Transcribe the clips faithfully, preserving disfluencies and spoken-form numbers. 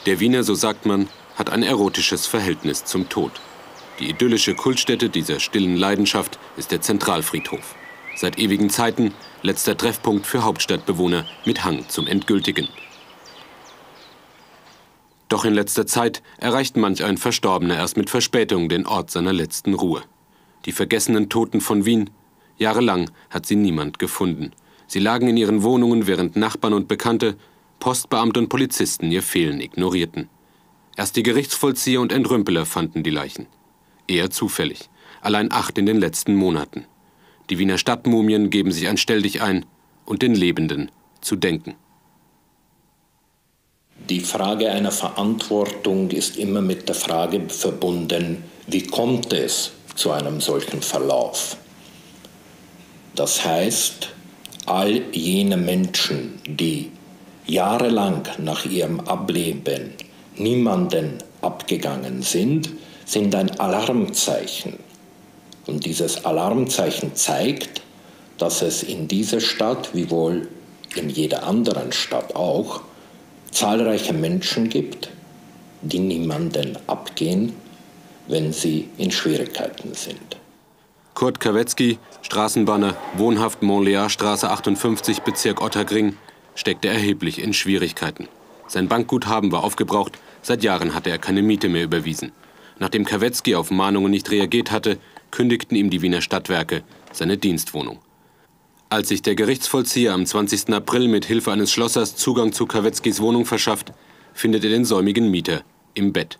Der Wiener, so sagt man, hat ein erotisches Verhältnis zum Tod. Die idyllische Kultstätte dieser stillen Leidenschaft ist der Zentralfriedhof. Seit ewigen Zeiten letzter Treffpunkt für Hauptstadtbewohner mit Hang zum Endgültigen. Doch in letzter Zeit erreicht manch ein Verstorbener erst mit Verspätung den Ort seiner letzten Ruhe. Die vergessenen Toten von Wien, jahrelang hat sie niemand gefunden. Sie lagen in ihren Wohnungen, während Nachbarn und Bekannte, Postbeamte und Polizisten ihr Fehlen ignorierten. Erst die Gerichtsvollzieher und Entrümpeler fanden die Leichen. Eher zufällig. Allein acht in den letzten Monaten. Die Wiener Stadtmumien geben sich ein Stelldichein und den Lebenden zu denken. Die Frage einer Verantwortung ist immer mit der Frage verbunden, wie kommt es zu einem solchen Verlauf? Das heißt, all jene Menschen, die jahrelang nach ihrem Ableben niemanden abgegangen sind, sind ein Alarmzeichen. Und dieses Alarmzeichen zeigt, dass es in dieser Stadt, wie wohl in jeder anderen Stadt auch, zahlreiche Menschen gibt, die niemanden abgehen, wenn sie in Schwierigkeiten sind. Kurt Kawetzki, Straßenbahner, wohnhaft Montléarstraße achtundfünfzig, Bezirk Otterkring, steckte erheblich in Schwierigkeiten. Sein Bankguthaben war aufgebraucht, seit Jahren hatte er keine Miete mehr überwiesen. Nachdem Kawetzki auf Mahnungen nicht reagiert hatte, kündigten ihm die Wiener Stadtwerke seine Dienstwohnung. Als sich der Gerichtsvollzieher am zwanzigsten April mit Hilfe eines Schlossers Zugang zu Kawetzkis Wohnung verschafft, findet er den säumigen Mieter im Bett.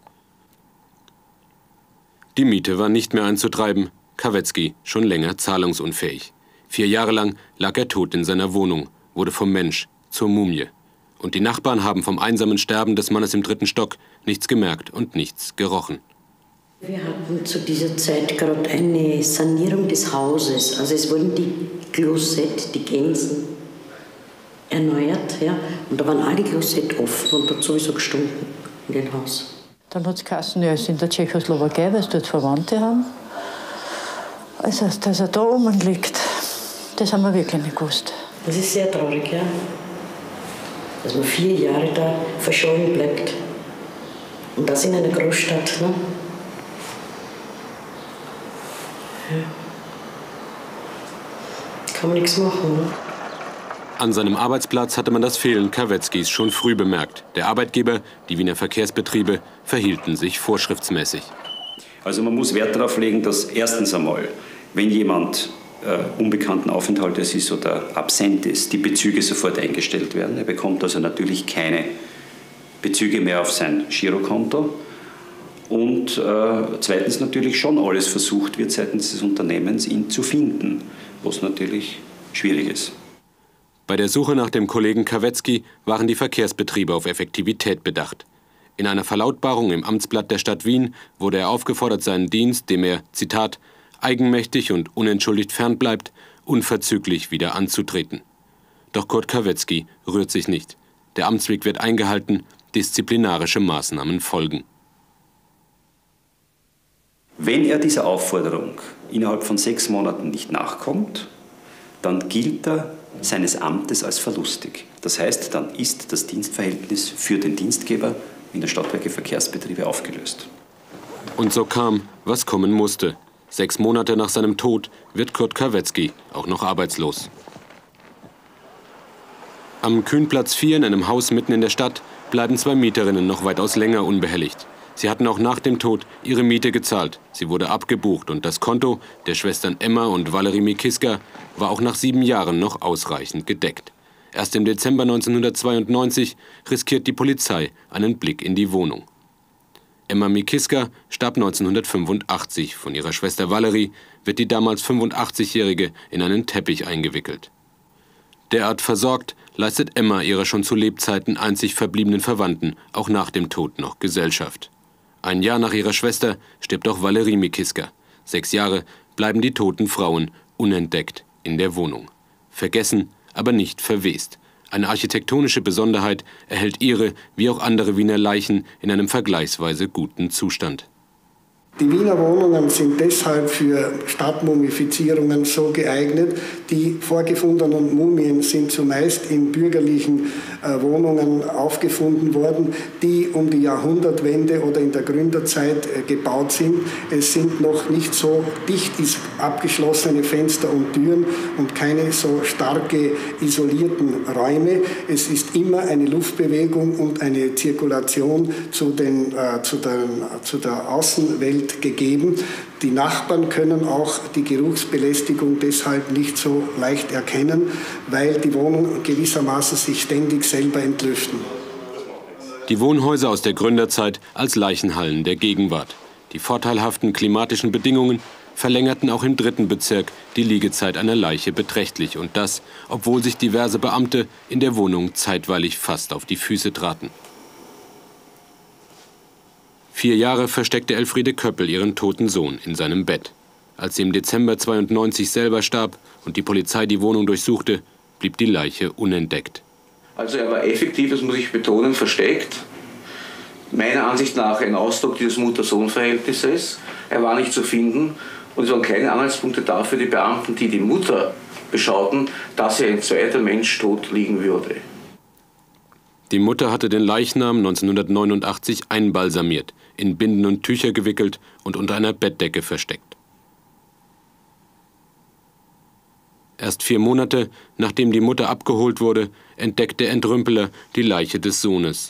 Die Miete war nicht mehr einzutreiben, Kawetzki schon länger zahlungsunfähig. Vier Jahre lang lag er tot in seiner Wohnung, wurde vom Mensch zur Mumie. Und die Nachbarn haben vom einsamen Sterben des Mannes im dritten Stock nichts gemerkt und nichts gerochen. Wir hatten zu dieser Zeit gerade eine Sanierung des Hauses. Also es wurden die Klosett, die Gänsen erneuert. Ja? Und da waren alle Klosett offen und dort sowieso gestunken in dem Haus. Dann hat es geheißen, er ist in der Tschechoslowakei, weil sie dort Verwandte haben. Also, dass er da oben liegt, das haben wir wirklich nicht gewusst. Das ist sehr traurig, ja. Dass man vier Jahre da verschollen bleibt. Und das in einer Großstadt. Ne? Ja. Kann man nichts machen. Ne? An seinem Arbeitsplatz hatte man das Fehlen Kawetzkis schon früh bemerkt. Der Arbeitgeber, die Wiener Verkehrsbetriebe, verhielten sich vorschriftsmäßig. Also man muss Wert darauf legen, dass erstens einmal, wenn jemand äh, unbekannten Aufenthaltes ist oder absent ist, die Bezüge sofort eingestellt werden. Er bekommt also natürlich keine Bezüge mehr auf sein Girokonto. Und äh, zweitens natürlich schon alles versucht wird seitens des Unternehmens, ihn zu finden, was natürlich schwierig ist. Bei der Suche nach dem Kollegen Kawetzki waren die Verkehrsbetriebe auf Effektivität bedacht. In einer Verlautbarung im Amtsblatt der Stadt Wien wurde er aufgefordert, seinen Dienst, dem er, Zitat, eigenmächtig und unentschuldigt fernbleibt, unverzüglich wieder anzutreten. Doch Kurt Kawetzki rührt sich nicht. Der Amtsweg wird eingehalten, disziplinarische Maßnahmen folgen. Wenn er dieser Aufforderung innerhalb von sechs Monaten nicht nachkommt, dann gilt er seines Amtes als verlustig. Das heißt, dann ist das Dienstverhältnis für den Dienstgeber in der Stadtwerke Verkehrsbetriebe aufgelöst. Und so kam, was kommen musste. Sechs Monate nach seinem Tod wird Kurt Kawetzki auch noch arbeitslos. Am Kühnplatz vier in einem Haus mitten in der Stadt bleiben zwei Mieterinnen noch weitaus länger unbehelligt. Sie hatten auch nach dem Tod ihre Miete gezahlt. Sie wurde abgebucht und das Konto der Schwestern Emma und Valerie Mikiska war auch nach sieben Jahren noch ausreichend gedeckt. Erst im Dezember neunzehnhundertzweiundneunzig riskiert die Polizei einen Blick in die Wohnung. Emma Mikiska starb neunzehnhundertfünfundachtzig. Von ihrer Schwester Valerie wird die damals fünfundachtzigjährige in einen Teppich eingewickelt. Derart versorgt leistet Emma ihrer schon zu Lebzeiten einzig verbliebenen Verwandten auch nach dem Tod noch Gesellschaft. Ein Jahr nach ihrer Schwester stirbt auch Valerie Mikiska. Sechs Jahre bleiben die toten Frauen unentdeckt in der Wohnung. Vergessen, aber nicht verwest. Eine architektonische Besonderheit erhält ihre wie auch andere Wiener Leichen in einem vergleichsweise guten Zustand. Die Wiener Wohnungen sind deshalb für Stadtmumifizierungen so geeignet. Die vorgefundenen Mumien sind zumeist in bürgerlichen äh, Wohnungen aufgefunden worden, die um die Jahrhundertwende oder in der Gründerzeit äh, gebaut sind. Es sind noch nicht so dicht abgeschlossene Fenster und Türen und keine so starke isolierten Räume. Es ist immer eine Luftbewegung und eine Zirkulation zu, den, äh, zu, den, zu der Außenwelt gegeben. Die Nachbarn können auch die Geruchsbelästigung deshalb nicht so leicht erkennen, weil die Wohnungen gewissermaßen sich ständig selber entlüften. Die Wohnhäuser aus der Gründerzeit als Leichenhallen der Gegenwart. Die vorteilhaften klimatischen Bedingungen verlängerten auch im dritten Bezirk die Liegezeit einer Leiche beträchtlich. Und das, obwohl sich diverse Beamte in der Wohnung zeitweilig fast auf die Füße traten. Vier Jahre versteckte Elfriede Köppel ihren toten Sohn in seinem Bett. Als sie im Dezember zweiundneunzig selber starb und die Polizei die Wohnung durchsuchte, blieb die Leiche unentdeckt. Also er war effektiv, das muss ich betonen, versteckt. Meiner Ansicht nach ein Ausdruck dieses Mutter-Sohn-Verhältnisses. Er war nicht zu finden und es waren keine Anhaltspunkte dafür, die Beamten, die die Mutter beschauten, dass hier ein zweiter Mensch tot liegen würde. Die Mutter hatte den Leichnam neunzehnhundertneunundachtzig einbalsamiert, in Binden und Tücher gewickelt und unter einer Bettdecke versteckt. Erst vier Monate, nachdem die Mutter abgeholt wurde, entdeckte der Entrümpeler die Leiche des Sohnes.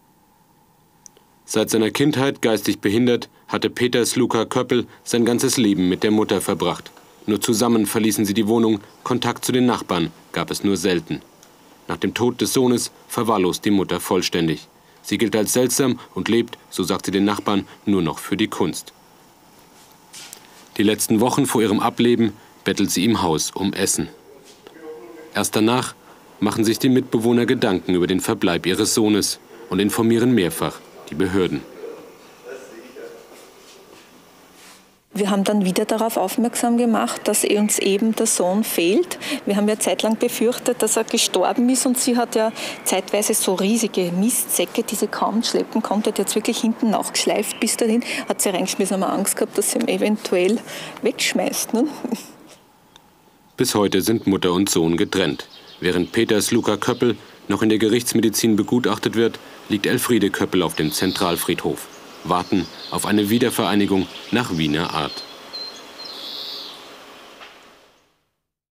Seit seiner Kindheit geistig behindert, hatte Peter Sluka Köppel sein ganzes Leben mit der Mutter verbracht. Nur zusammen verließen sie die Wohnung, Kontakt zu den Nachbarn gab es nur selten. Nach dem Tod des Sohnes verwahrlost die Mutter vollständig. Sie gilt als seltsam und lebt, so sagt sie den Nachbarn, nur noch für die Kunst. Die letzten Wochen vor ihrem Ableben bettelt sie im Haus um Essen. Erst danach machen sich die Mitbewohner Gedanken über den Verbleib ihres Sohnes und informieren mehrfach die Behörden. Wir haben dann wieder darauf aufmerksam gemacht, dass uns eben der Sohn fehlt. Wir haben ja zeitlang befürchtet, dass er gestorben ist und sie hat ja zeitweise so riesige Mistsäcke, die sie kaum schleppen konnte, die hat wirklich hinten nachgeschleift bis dahin, hat sie reingeschmissen, haben wir Angst gehabt, dass sie ihn eventuell wegschmeißt. Ne? Bis heute sind Mutter und Sohn getrennt. Während Peter Sluka Köppel noch in der Gerichtsmedizin begutachtet wird, liegt Elfriede Köppel auf dem Zentralfriedhof. Warten auf eine Wiedervereinigung nach Wiener Art.